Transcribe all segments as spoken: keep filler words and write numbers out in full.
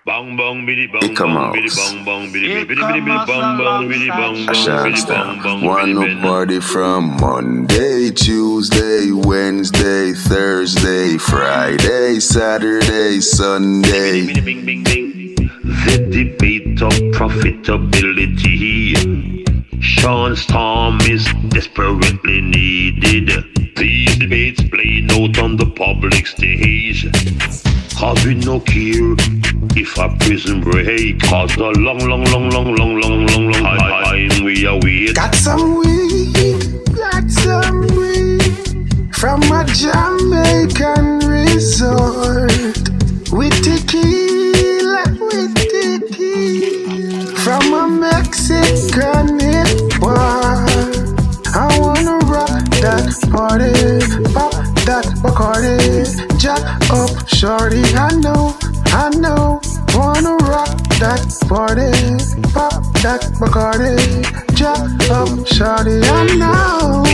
Bang bang biddy bang Eek-A-Mouse. biddy bang bang biddy biddy biddy biddy bang bang biddy bang A bang biddy Shawn bang bang. One up party from Monday, Tuesday, Wednesday, Thursday, Friday, Saturday, Sunday. Bing bing bing. The debate of profitability. Shawn's time is desperately needed. These debates playing out on the public stage. Cause we no care if a prison break. Cause the long, long, long, long, long, long, long, long time we await. Got some weed, got some weed from a Jamaican resort. With tequila, with tequila from a Mexican hip bar. I wanna rock that party, pop that Bacardi, jack up shorty. I know, I know, wanna rock that party, pop that Bacardi, jack up shorty. I know.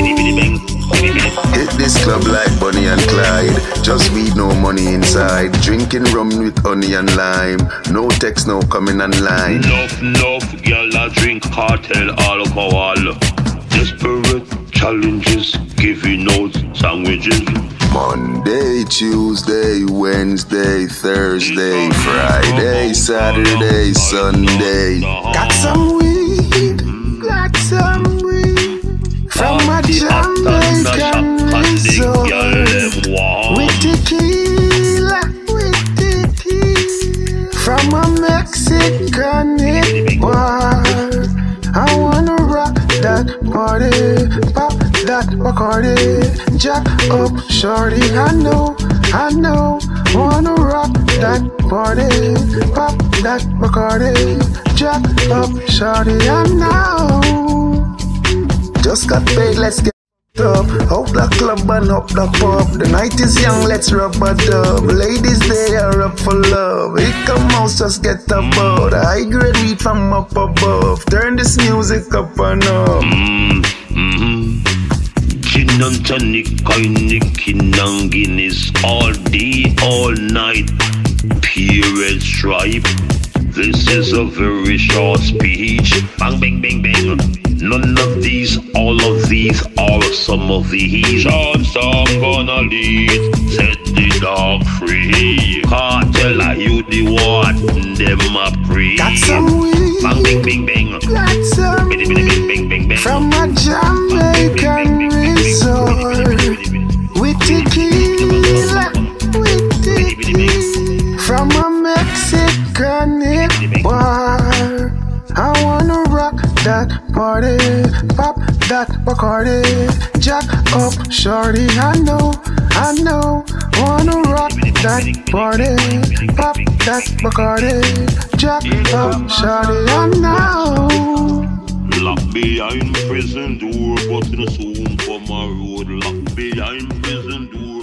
Hit this club like Bonnie and Clyde. Just weed, no money inside. Drinking rum with honey and lime. No text, no coming online. Enough, enough, girl, I drink cartel alcohol. Desperate challenges, giving out sandwiches. Monday, Tuesday, Wednesday, Thursday, Friday, Saturday, Sunday. Got some weed, got some weed from a Jamaican resort. With tequila, with tequila from a Mexican hip bar. I wanna rock that party, pop that Bacardi, jack up shorty. I know, I know, wanna rock that party, pop that Bacardi, jack up shorty. I know. Just got paid, let's get up. Out the club and up the pub. The night is young, let's rub a dub. Ladies, they are up for love. Eek-A-Mouse, just get about. I grade weed from up above. Turn this music up and up. Mm, mm-hmm. Gin and tonic, Heineken and Guinness. All day, all night. Period stripe. This is a very short speech. Bang, bang, bang, bang. None of these, all of these are some of these. Shawn's song gonna lead, set the dog free. Cartel, are you the one? Them a free. Got some weed, bang, bang, bang, bang. got some bang, bang, bang, bang, bang. from a Jamaican resort. With tequila, with tequila from a Mexican hip bar. I wanna rock that party, pop that Bacardi, jack up shorty. I know, I know, wanna rock that party, pop that Bacardi, jack up shorty. I know. Locked behind prison door, but in a soon for my road. Locked behind prison door.